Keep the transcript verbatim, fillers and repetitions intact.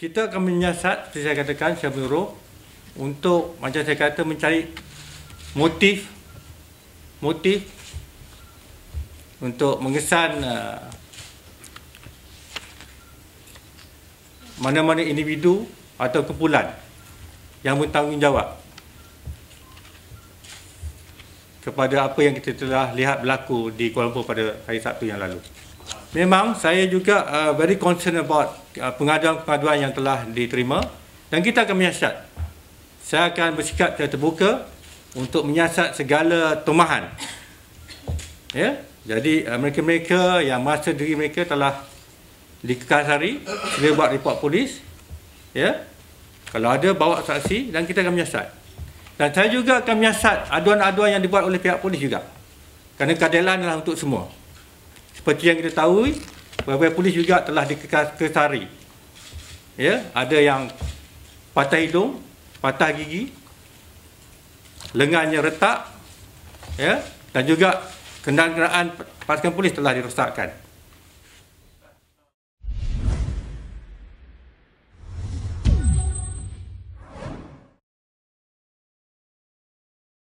kita akan menyiasat, seperti saya katakan, secara menyeluruh untuk, macam saya kata, mencari motif motif untuk mengesan uh, mana-mana individu atau kumpulan yang bertanggungjawab kepada apa yang kita telah lihat berlaku di Kuala Lumpur pada hari Sabtu yang lalu. Memang saya juga uh, very concerned about uh, pengaduan-pengaduan yang telah diterima, dan kita akan menyiasat. Saya akan bersikap secara terbuka untuk menyiasat segala tomahan. Ya, jadi uh, mereka-mereka yang merasa diri mereka telah dikekasari, sila buat report polis. Ya, kalau ada bawa saksi, dan kita akan menyiasat. Dan saya juga akan menyiasat aduan-aduan yang dibuat oleh pihak polis juga. Kerana keadilan adalah untuk semua. Seperti yang kita tahu, beberapa polis juga telah dikekasari. Ya, ada yang patah hidung, patah gigi, lengannya retak, ya, dan juga kenderaan pasukan polis telah dirosakkan.